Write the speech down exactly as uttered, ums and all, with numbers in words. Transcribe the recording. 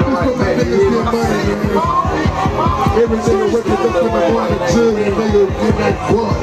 for my niggas get money, man. Every nigga waking up in the morning, chilling, nigga get that butt.